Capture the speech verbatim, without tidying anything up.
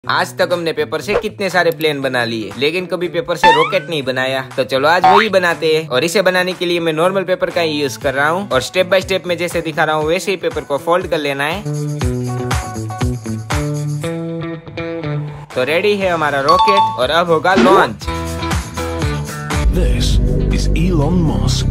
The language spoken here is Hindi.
आज तक हमने पेपर से कितने सारे प्लेन बना लिए, लेकिन कभी पेपर से रॉकेट नहीं बनाया। तो चलो आज वही बनाते हैं। और इसे बनाने के लिए मैं नॉर्मल पेपर का ही यूज कर रहा हूँ और स्टेप बाय स्टेप में जैसे दिखा रहा हूँ वैसे ही पेपर को फोल्ड कर लेना है। तो रेडी है हमारा रॉकेट और अब होगा launch. This is Elon Musk.